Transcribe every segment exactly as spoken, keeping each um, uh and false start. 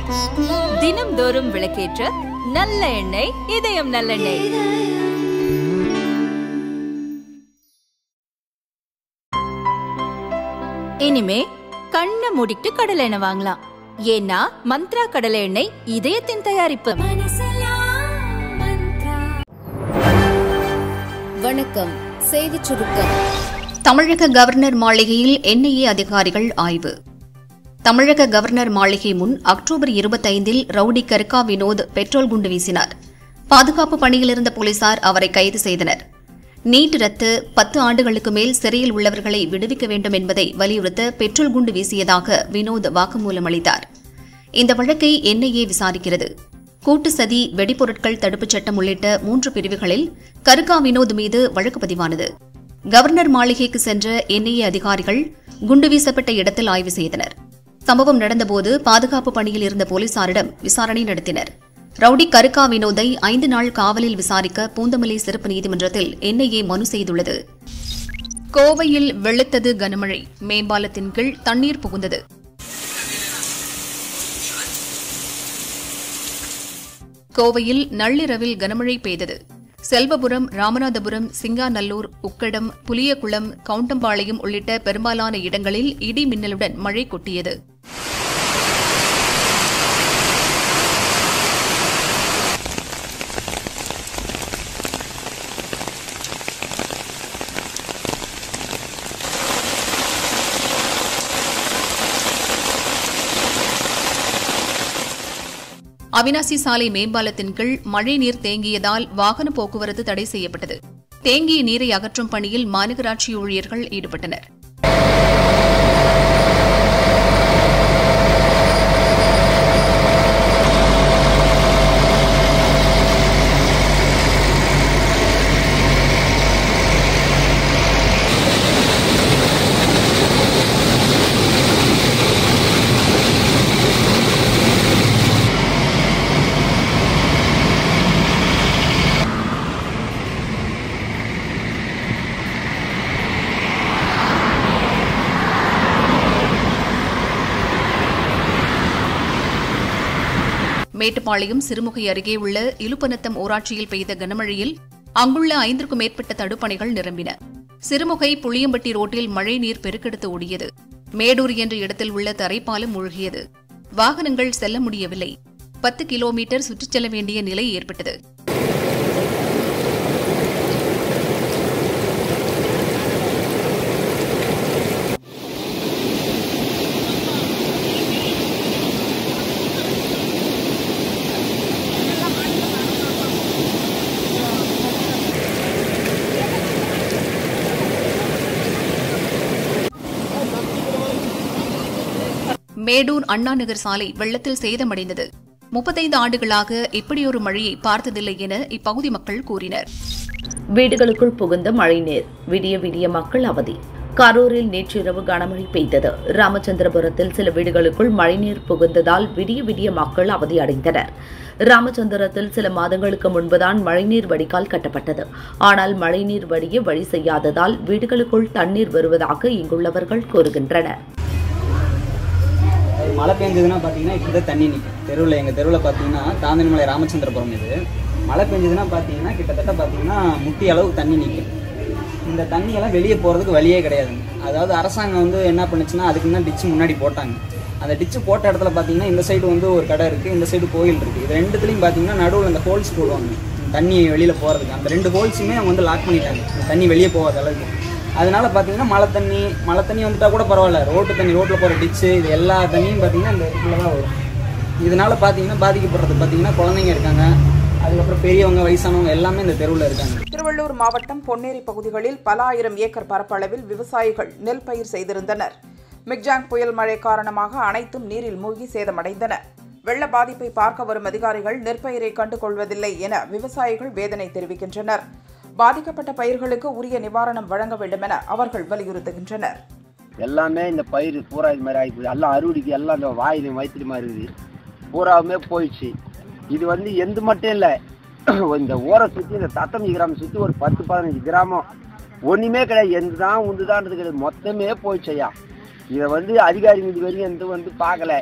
தினம்தோறும் விளக்கேற்ற நல்ல எண்ணெய் இதயம் நல்லெண்ணெய். இனிமே கண்ணை மூடிட்டு கடலை எண்ணெய் வாங்கலாம். ஏன்னா மந்த்ரா கடலை எண்ணெய் இதயத்தின் தயாரிப்பு. வணக்கம். செய்திச் சுருக்கம். தமிழக கவர்னர் மாளிகையில் என் ஐ ஏ அதிகாரிகள் ஆய்வு. தமிழக கவர்னர் மாளிகை முன் அக்டோபர் இருபத்தைந்தில் ரவுடி கர்கா வினோத் பெட்ரோல் குண்டு வீசினார். பாதுகாப்பு பணியில் இருந்த போலீசார் அவரை கைது செய்தனர். நீட் ரத்து, பத்து ஆண்டுகளுக்கு மேல் சிறையில் உள்ளவர்களை விடுவிக்க வேண்டும் என்பதை வலியுறுத்த பெட்ரோல் குண்டு வீசியதாக வினோத் வாக்குமூலம் அளித்தார். இந்த வழக்கை என் ஐ ஏ விசாரிக்கிறது. கூட்டு சதி, வெடிப்பொருட்கள் தடுப்புச் சட்டம் உள்ளிட்ட மூன்று பிரிவுகளில் கர்கா வினோத் மீது வழக்கு பதிவானது. கவர்னர் மாளிகைக்கு சென்ற என் ஐ ஏ அதிகாரிகள் குண்டு வீசப்பட்ட இடத்தில் ஆய்வு செய்தனர். சம்பவம் நடந்தபோது பாதுகாப்பு பணியில் இருந்த போலீசாரிடம் விசாரணை நடத்தினர். ரவுடி கர்கா வினோதை ஐந்து நாள் காவலில் விசாரிக்க பூந்தமல்லி சிறப்பு நீதிமன்றத்தில் என் ஐ ஏ மனு செய்துள்ளது. கோவையில் வெளுத்தது கனமழை. மேம்பாலத்தின் கீழ் தண்ணீர் புகுந்தது. கோவையில் நள்ளிரவில் கனமழை பெய்தது. செல்வபுரம், ராமநாதபுரம், சிங்காநல்லூர், உக்கடம், புலியகுளம், கவுண்டம்பாளையம் உள்ளிட்ட பெரும்பாலான இடங்களில் இடி மின்னலுடன் மழை கொட்டியது. அவினாசி சாலை மேம்பாலத்தின் கீழ் மழைநீர் தேங்கியதால் வாகன போக்குவரத்து தடை செய்யப்பட்டது. தேங்கிய நீரை அகற்றும் பணியில் மாநகராட்சி ஊழியர்கள் ஈடுபட்டனர். மேட்டுப்பாளையம் சிறுமுகை அருகே உள்ள இலுப்பநத்தம் ஊராட்சியில் பெய்த கனமழையில் அங்குள்ள ஐந்திற்கும் மேற்பட்ட தடுப்பணைகள் நிரம்பின. சிறுமுகை புளியம்பட்டி ரோட்டில் மழைநீர் பெருக்கெடுத்து ஓடியது. மேடூர் என்ற இடத்தில் உள்ள தரைப்பாலம் மூழ்கியது. வாகனங்கள் செல்ல முடியவில்லை. பத்து கிலோமீட்டர் சுற்றிச் செல்ல வேண்டிய நிலை ஏற்பட்டது. மேடூர் அண்ணாநகர் சாலை வெள்ளத்தில் சேதமடைந்தது. முப்பத்தைந்து ஆண்டுகளாக இப்படியொரு மழையை பார்த்ததில்லை என இப்பகுதி மக்கள் கூறினர். வீடுகளுக்குள் புகுந்த மழைநீர். விடிய விடிய மக்கள் அவதி. கரூரில் நேற்றிரவு கனமழை பெய்தது. ராமச்சந்திரபுரத்தில் சில வீடுகளுக்குள் மழைநீர் புகுந்ததால் விடிய விடிய மக்கள் அவதி அடைந்தனர். ராமச்சந்திரத்தில் சில மாதங்களுக்கு முன்புதான் மழைநீர் வடிகால் கட்டப்பட்டது. ஆனால் மழைநீர் வடிய வழி செய்யாததால் வீடுகளுக்குள் தண்ணீர் வருவதாக இங்குள்ளவர்கள் கூறுகின்றனர். மழை பெஞ்சதுன்னா பார்த்தீங்கன்னா இப்படி தான் தண்ணி நிற்கும் தெருவில். எங்கள் தெருவில் பார்த்தீங்கன்னா தாந்தனிமலை ராமச்சந்திரபுரம் இது. மழை பெஞ்சதுன்னா பார்த்தீங்கன்னா கிட்டத்தட்ட பார்த்தீங்கன்னா முட்டி அளவு தண்ணி நிற்கும். இந்த தண்ணியெல்லாம் வெளியே போகிறதுக்கு வழியே கிடையாதுங்க. அதாவது அரசாங்கம் வந்து என்ன பண்ணுச்சுன்னா அதுக்கு தான் டிச்சு முன்னாடி போட்டாங்க. அந்த டிச்சு போட்ட இடத்துல பார்த்தீங்கன்னா இந்த சைடு வந்து ஒரு கடை இருக்குது, இந்த சைடு கோயில் இருக்குது. இது ரெண்டுத்துலையும் பார்த்தீங்கன்னா நடுவில் அந்த ஹோல்ஸ் போடுவாங்க தண்ணி வெளியில் போகிறதுக்கு. அந்த ரெண்டு ஹோல்ஸுமே அவங்க வந்து லாக் பண்ணிட்டாங்க தண்ணி வெளியே போகாத அளவுக்கு. அதனால பார்த்தீங்கன்னா மழை தண்ணி மழை தண்ணி வந்துட்டால் கூட பரவாயில்ல, ரோட்டு தண்ணி, ரோட்டில் போகிற டிச்சு, இது எல்லா தண்ணியும் பார்த்தீங்கன்னா இந்த இடத்துல தான் வரும். இதனால் பார்த்தீங்கன்னா பாதிக்கப்படுறது பார்த்தீங்கன்னா குழந்தைங்க இருக்காங்க, அதுக்கப்புறம் பெரியவங்க, வயசானவங்க எல்லாமே இந்த தெருவில் இருக்காங்க. திருவள்ளூர் மாவட்டம் பொன்னேரி பகுதிகளில் பல ஆயிரம் ஏக்கர் பரப்பளவில் விவசாயிகள் நெல் பயிர் செய்திருந்தனர். மிக்ஜாங் புயல் மழை காரணமாக அனைத்தும் நீரில் மூழ்கி சேதமடைந்தன. வெள்ள பாதிப்பை பார்க்க வரும் அதிகாரிகள் நெற்பயிரை கண்டுகொள்வதில்லை என விவசாயிகள் வேதனை தெரிவிக்கின்றனர். பாதிக்கப்பட்ட பயிர்களுக்கு உரிய நிவாரணம் வழங்க வேண்டும் என அவர்கள் வலியுறுத்துகின்றனர். எல்லாமே இந்த பயிர் பூரா இது மாதிரி ஆகிப்போகுது. எல்லாம் அறுவடைக்கு எல்லாம் இந்த வாயிலும் வயிற்று மாதிரி இருக்குது, பூராவுமே போயிடுச்சு. இது வந்து எந்த மட்டும் இல்லை, இந்த ஊரை சுற்றி இந்த தத்தமி கிராமம் சுற்றி ஒரு பத்து பதினஞ்சு கிராமம் ஒன்றுமே கிடையாது. எந்த தான் உந்துதான்றது கிடையாது, மொத்தமே போயிடுச்சையா. இதை வந்து அதிகாரிங்க இது வரைக்கும் எந்த வந்து பார்க்கல.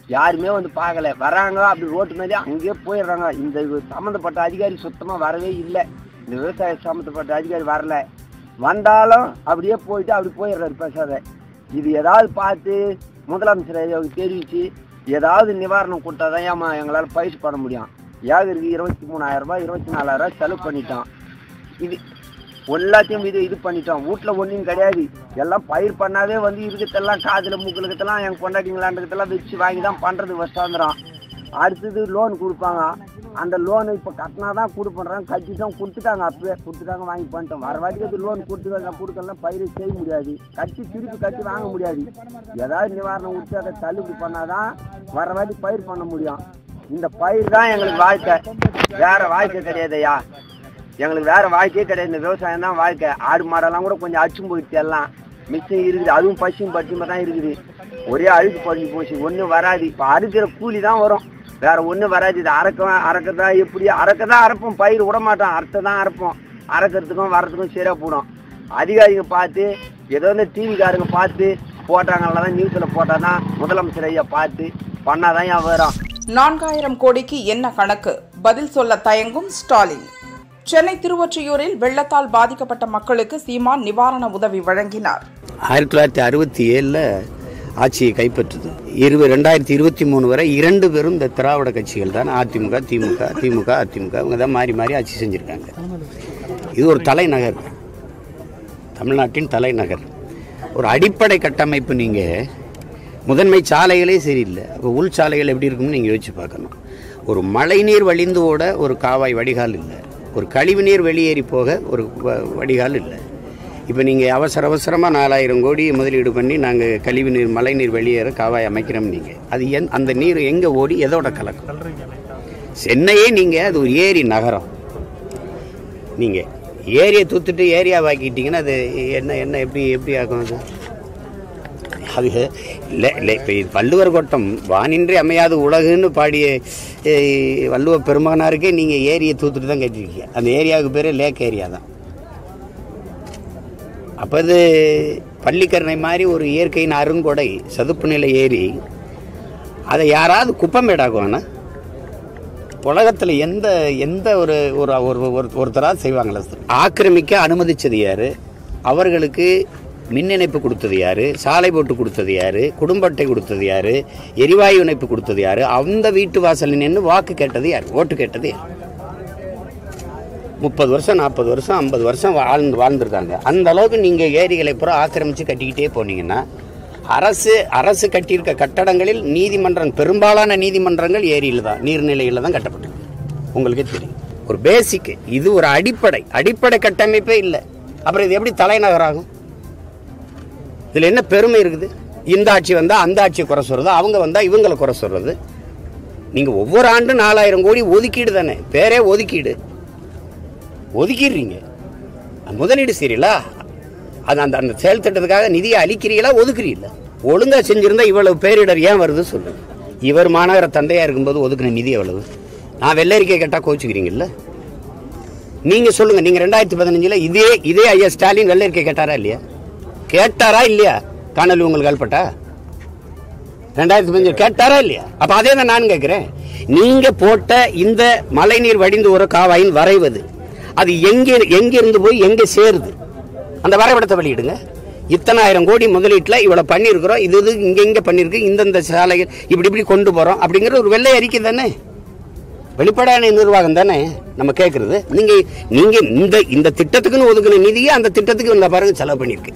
யாருமே வந்து பார்க்கல. வராங்க அப்படி ரோட்டு மேலே அங்கேயே போயிடுறாங்க. இந்த சம்மந்தப்பட்ட அதிகாரி சுத்தமாக வரவே இல்லை. இந்த விவசாய சம்மந்தப்பட்ட அதிகாரி வரல. வந்தாலும் அப்படியே போயிட்டு அப்படி போயிடுறாரு பேசாத. இது ஏதாவது பார்த்து முதலமைச்சர் அவருக்கு தெரிவித்து ஏதாவது நிவாரணம் கொடுத்தாதான் ஏமா எங்களால் பயிற்சி பண்ண முடியும். ஏகருக்கு இருபத்தி மூணாயிரம் ரூபாய் இருபத்தி நாலாயிரம் ரூபாய் செலவு பண்ணிட்டோம். இது எல்லாத்தையும் இது இது பண்ணிட்டோம். வீட்டில் ஒன்றும் கிடையாது. எல்லாம் பயிர் பண்ணாவே வந்து இருக்கிறதெல்லாம் காதில் மூக்களுக்கெல்லாம் எங்கள் கொண்டாட்டிங்களான்றதெல்லாம் வச்சு வாங்கி தான் பண்ணுறது வருஷாந்திரம். அடுத்தது லோன் கொடுப்பாங்க. அந்த லோனு இப்போ கட்டினா தான் கொடுப்போன்றாங்க. கட்டி தான் கொடுத்துட்டாங்க. அப்பவே கொடுத்துட்டாங்க, வாங்கி பண்ணிட்டோம். வர வாட்டிக்கு லோன் கொடுத்து கொடுக்கலாம் பயிர் செய்ய முடியாது. கட்டி திருப்பி கட்டி வாங்க முடியாது. ஏதாவது நிவாரணம் கொடுத்து அதை தள்ளுபடி பண்ணாதான் வர வாட்டி பயிர் பண்ண முடியும். இந்த பயிர் தான் எங்களுக்கு வாழ்க்கை, வேற வாழ்க்கை கிடையாதுயா. எங்களுக்கு வேற வாழ்க்கையே கிடையாது. இந்த விவசாயம் தான் வாழ்க்கை. ஆடு மாடெல்லாம் கூட கொஞ்சம் அச்சும் போயிடுச்சு. எல்லாம் மிக்சிங் இருக்குது. அதுவும் பசும் பச்சுமா தான் இருக்குது. ஒரே அழுக்கு படிஞ்சு போச்சு. ஒன்றும் வராது. இப்போ அறுக்கிற கூலி தான் வரும், வேற ஒன்றும் வராது. இது அறக்க அறக்கதா எப்படி அறக்கதான் அரைப்போம். பயிர் விட மாட்டோம், அறுத்தை தான் அரைப்போம். அறக்கிறதுக்கும் வர்றதுக்கும் சரியா போடும். அதிகாரிங்க பார்த்து ஏதோ இந்த டிவிக்காரங்க பார்த்து போட்டாங்கல்ல தான் நியூஸில் போட்டால் தான் முதலமைச்சர் ஐயா பார்த்து பண்ணாதான் ஏன் வரும். நான்காயிரம் கோடிக்கு என்ன கணக்கு? பதில் சொல்ல தயங்கும் ஸ்டாலின். சென்னை திருவொற்றியூரில் வெள்ளத்தால் பாதிக்கப்பட்ட மக்களுக்கு சீமான் நிவாரண உதவி வழங்கினார். ஆயிரத்தி தொள்ளாயிரத்தி அறுபத்தி ஏழில் ஆட்சியை கைப்பற்றுது. இருபது ரெண்டாயிரத்தி இருபத்தி மூணு வரை இரண்டு பேரும் இந்த திராவிட கட்சிகள் தான். அதிமுக திமுக திமுக அதிமுக இவங்க தான் மாறி மாறி ஆட்சி செஞ்சுருக்காங்க. இது ஒரு தலைநகர், தமிழ்நாட்டின் தலைநகர். ஒரு அடிப்படை கட்டமைப்பு. நீங்கள் முதன்மை சாலைகளே சரியில்லை, இப்போ உள் சாலைகள் எப்படி இருக்கும்னு நீங்கள் யோசிச்சு பார்க்கணும். ஒரு மழைநீர் வழிந்து ஓட ஒரு காவாய் வடிகால் இல்லை, ஒரு கழிவுநீர் வெளியேறி போக ஒரு வடிகால் இல்லை. இப்போ நீங்கள் அவசர அவசரமாக நாலாயிரம் கோடி முதலீடு பண்ணி நாங்கள் கழிவுநீர் மழைநீர் வெளியேற காவாய் அமைக்கிறோம். நீங்கள் அது எந் அந்த நீர் எங்கே ஓடி எதோட கலக்கும்? சென்னையே நீங்கள் அது ஒரு ஏரி நகரம். நீங்கள் ஏரியை தூத்துட்டு ஏரியாவாக்கிட்டீங்கன்னா அது என்ன என்ன எப்படி எப்படி ஆகும்? அது அது இல்லை இல்லை. இப்போ இது வள்ளுவர் கோட்டம் வானின்றி அமையாது உலகுன்னு பாடிய வள்ளுவ பெருமானாருக்கே நீங்கள் ஏரியை தூத்துட்டு தான் கட்டிருக்கீங்க. அந்த ஏரியாவுக்கு பேர் லேக் ஏரியா தான். அப்போ அது பள்ளிக்கரணை மாதிரி ஒரு இயற்கையின் அருங்கொடை சதுப்பு நிலை ஏரி. அதை யாராவது குப்பமேடாக்குவானா? உலகத்தில் எந்த எந்த ஒரு ஒரு ஒருத்தராக செய்வாங்களா? ஆக்கிரமிக்க அனுமதிச்சது யார்? அவர்களுக்கு மின் இணைப்பு கொடுத்தது யார்? சாலை போட்டு கொடுத்தது யார்? குடும்ப அட்டை கொடுத்தது யார்? எரிவாயு இணைப்பு கொடுத்தது யார்? அந்த வீட்டு வாசலில் நின்று வாக்கு கேட்டது யார்? ஓட்டு கேட்டது யார்? முப்பது வருஷம் நாற்பது வருஷம் ஐம்பது வருஷம் வாழ்ந்து வாழ்ந்துருக்காங்க. அந்த அளவுக்கு நீங்கள் ஏரிகளை பூரா ஆக்கிரமித்து கட்டிக்கிட்டே போனீங்கன்னா அரசு அரசு கட்டியிருக்க கட்டடங்களில் நீதிமன்றம், பெரும்பாலான நீதிமன்றங்கள் ஏரியில் தான், நீர்நிலையில் தான் கட்டப்பட்டிருக்கு. உங்களுக்கே தெரியும். ஒரு பேசிக்கு இது ஒரு அடிப்படை அடிப்படை கட்டமைப்பே இல்லை. அப்புறம் இது எப்படி தலைநகராகும்? இதில் என்ன பெருமை இருக்குது? இந்த ஆட்சி வந்தால் அந்த ஆட்சியை குறை சொல்கிறது, அவங்க வந்தால் இவங்களை குறை சொல்கிறது. நீங்கள் ஒவ்வொரு ஆண்டும் நாலாயிரம் கோடி ஒதுக்கீடு தானே, பேரே ஒதுக்கீடு. ஒதுக்கிடுறீங்க. முதலீடு சரியில்லை, அது அந்த அந்த செயல் திட்டத்துக்காக நிதியை அளிக்கிறீங்களா ஒதுக்குறீங்களா? ஒழுங்காக செஞ்சுருந்தா இவ்வளவு பேரிடர் ஏன் வருது சொல்லுங்க. இவர் மாநகர தந்தையாக இருக்கும்போது ஒதுக்குன நிதி எவ்வளவு? நான் வெள்ளரிக்கை கேட்டால் கோச்சுக்கிறீங்கல்ல? நீங்கள் சொல்லுங்கள். நீங்கள் ரெண்டாயிரத்தி பதினஞ்சில் இதே இதே ஐயா ஸ்டாலின் வெள்ளரிக்கை கேட்டாரா இல்லையா? கேட்டாரா இல்லையா? காணொலி உங்களுக்கு கல்பட்டா? ரெண்டாயிரத்தி பதினஞ்சு கேட்டாரா இல்லையா? அப்போ அதே தான் நான் கேட்குறேன். நீங்கள் போட்ட இந்த மழைநீர் வடிந்து ஒரு காவாயின் வரைவது அது எங்கே எங்கிருந்து போய் எங்கே சேருது? அந்த வரைபடத்தை வெளியிடுங்க. இத்தனாயிரம் கோடி முதலீட்டில் இவ்வளோ பண்ணியிருக்கிறோம், இது இது இங்கே இங்கே பண்ணியிருக்கு, இந்தந்த சாலைகள் இப்படி இப்படி கொண்டு போகிறோம் அப்படிங்கிற ஒரு வெள்ளை அறிக்கை தானே, வெளிப்படையான நிர்வாகம் தானே நம்ம கேட்குறது. நீங்கள் நீங்கள் இந்த இந்த திட்டத்துக்குன்னு ஒதுக்குன நிதியை அந்த திட்டத்துக்கு இந்த பாருங்க செலவு பண்ணியிருக்கு.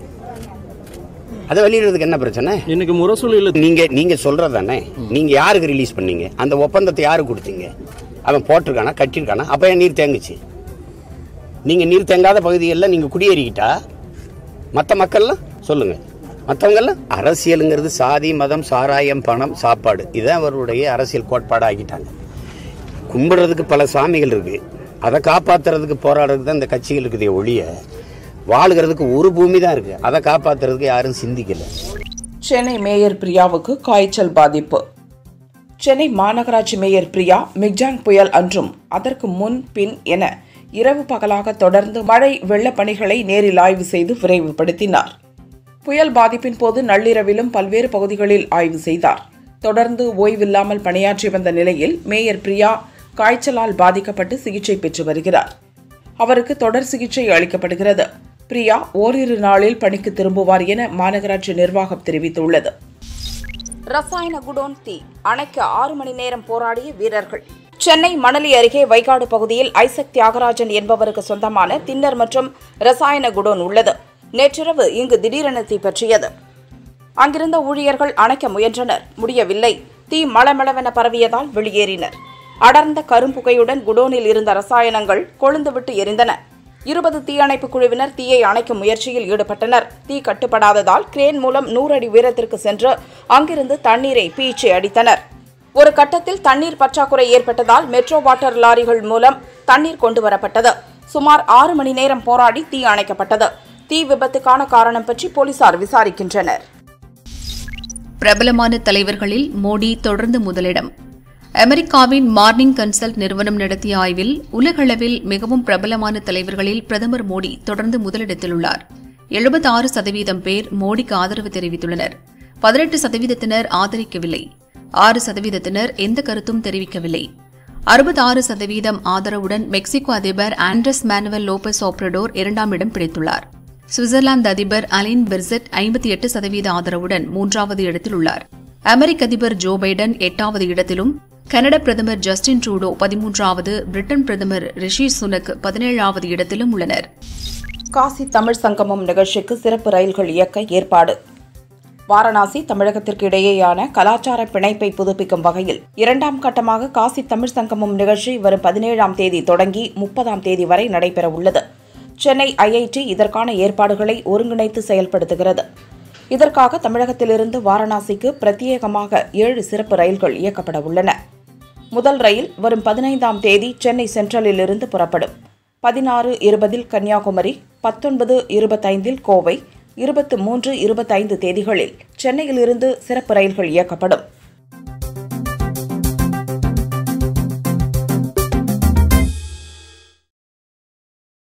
அதை வெளியிடுறதுக்கு என்ன பிரச்சனை? இன்னைக்கு முரசொலி இல்லை. நீங்கள் நீங்கள் சொல்கிறது தானே. நீங்கள் யாருக்கு ரிலீஸ் பண்ணீங்க? அந்த ஒப்பந்தத்தை யாருக்கு கொடுத்தீங்க? அவன் போட்டிருக்கானா, கட்டியிருக்கானா? அப்போ ஏன் நீர் தேங்குச்சு? நீங்கள் நீர் தேங்காத பகுதிகளில் நீங்கள் குடியேறிக்கிட்டா மற்ற மக்கள்லாம் சொல்லுங்கள். மற்றவங்கெல்லாம் அரசியலுங்கிறது சாதி மதம் சாராயம் பணம் சாப்பாடு, இதான் அவருடைய அரசியல் கோட்பாடு ஆகிட்டாங்க. கும்பிடுறதுக்கு பல சாமிகள் இருக்குது, அதை காப்பாற்றுறதுக்கு போராடுறதுக்கு தான் இந்த கட்சிகள் இருக்குதே ஒழிய வாழுகிறதுக்கு ஒரு பூமி தான் இருக்குது, அதை காப்பாற்றுறதுக்கு யாரும் சிந்திக்கலை. சென்னை மேயர் பிரியாவுக்கு காய்ச்சல் பாதிப்பு. சென்னை மாநகராட்சி மேயர் பிரியா மிக்ஜாங் புயல் அன்றும் அதற்கு முன் பின் என இரவு பகலாக தொடர்ந்து மழை வெள்ள பணிகளை நேரில் ஆய்வு செய்து விரைவுபடுத்தினார். புயல் பாதிப்பின் போது நள்ளிரவிலும் பல்வேறு பகுதிகளில் ஆய்வு செய்தார். தொடர்ந்து ஓய்வில்லாமல் பணியாற்றி வந்த நிலையில் மேயர் பிரியா காய்ச்சலால் பாதிக்கப்பட்டு சிகிச்சை பெற்று வருகிறார். அவருக்கு தொடர் சிகிச்சை அளிக்கப்படுகிறது. பிரியா ஓரிரு நாளில் பணிக்கு திரும்புவார் என மாநகராட்சி நிர்வாகம் தெரிவித்துள்ளது. ரசாயன குடோன் தீ அணைக்க ஆறு மணி நேரம் போராடிய வீரர்கள். சென்னை மணலி அருகே வைகாடு பகுதியில் ஐசக் தியாகராஜன் என்பவருக்கு சொந்தமான தின்னர் மற்றும் ரசாயன குடோன் உள்ளது. நேற்றிரவு இங்கு திடீரென தீ பற்றியது. அங்கிருந்த ஊழியர்கள் அணைக்க முயன்றனர். முடியவில்லை. தீ மளமளவென பரவியதால் வெளியேறினர். அடர்ந்த கரும்புகையுடன் குடோனில் இருந்த ரசாயனங்கள் கொழுந்துவிட்டு எரிந்தன. இருபது தீயணைப்பு குழுவினர் தீயை அணைக்கும் முயற்சியில் ஈடுபட்டனர். தீ கட்டுப்படாததால் கிரேன் மூலம் நூறு அடி உயரத்திற்கு சென்று அங்கிருந்து தண்ணீரை பீய்ச்சி அடித்தனர். ஒரு கட்டத்தில் தண்ணீர் பற்றாக்குறை ஏற்பட்டதால் மெட்ரோ வாட்டர் லாரிகள் மூலம் தண்ணீர் கொண்டுவரப்பட்டது. சுமார் ஆறு மணி நேரம் போராடி தீ அணைக்கப்பட்டது. தீ விபத்துக்கான காரணம் பற்றி போலீசார் விசாரிக்கின்றனர். பிரபலமான தலைவர்களில் மோடி தொடர்ந்து முதலிடம். அமெரிக்காவின் மார்னிங் கன்சல்ட் நிறுவனம் நடத்திய ஆய்வில் உலகளவில் மிகவும் பிரபலமான தலைவர்களில் பிரதமர் மோடி தொடர்ந்து முதலிடத்தில் உள்ளார். எழுபத்தி ஆறு சதவீதம் பேர் மோடிக்கு ஆதரவு தெரிவித்துள்ளனர். பதினெட்டு சதவீதத்தினர் ஆதரிக்கவில்லை. ஆறு சதவீதத்தினர் எந்த கருத்தும் தெரிவிக்கவில்லை. அறுபத்தி ஆறு சதவீதம் ஆதரவுடன் மெக்சிகோ அதிபர் ஆண்ட்ரஸ் மேனுவல் லோபஸ் ஓப்ரடோர் இரண்டாம் இடம் பிடித்துள்ளார். சுவிட்சர்லாந்து அதிபர் அலின் பெர்செட் ஐம்பத்தி எட்டு சதவீத ஆதரவுடன் மூன்றாவது இடத்தில் உள்ளார். அமெரிக்க அதிபர் ஜோ பைடன் எட்டாவது இடத்திலும், கனடா பிரதமர் ஜஸ்டின் ட்ரூடோ பதிமூன்றாவது, பிரிட்டன் பிரதமர் ரிஷி சுனக் பதினேழாவது இடத்திலும் உள்ளனர். காசி தமிழ் சங்கமம் நிகழ்ச்சிக்கு சிறப்பு ரயில்கள் இயக்க ஏற்பாடு. வாரணாசி தமிழகத்திற்கு இடையேயான கலாச்சார பிணைப்பை புதுப்பிக்கும் வகையில் இரண்டாம் கட்டமாக காசி தமிழ் சங்கமம் நிகழ்ச்சி வரும் பதினேழாம் தேதி தொடங்கி முப்பதாம் தேதி வரை நடைபெற உள்ளது. சென்னை ஐஐடி இதற்கான ஏற்பாடுகளை ஒருங்கிணைத்து செயல்படுத்துகிறது. இதற்காக தமிழகத்திலிருந்து வாரணாசிக்கு பிரத்யேகமாக ஏழு சிறப்பு ரயில்கள் இயக்கப்பட உள்ளன. முதல் ரயில் வரும் பதினைந்தாம் தேதி சென்னை சென்ட்ரலில் இருந்து புறப்படும். பதினாறு இருபதில் கன்னியாகுமரி, பத்தொன்பது இருபத்தைந்தில் கோவை, இருபத்தி மூன்று இருபத்தைந்து தேதிகளில் சென்னையிலிருந்து சிறப்பு ரயில்கள் இயக்கப்படும்.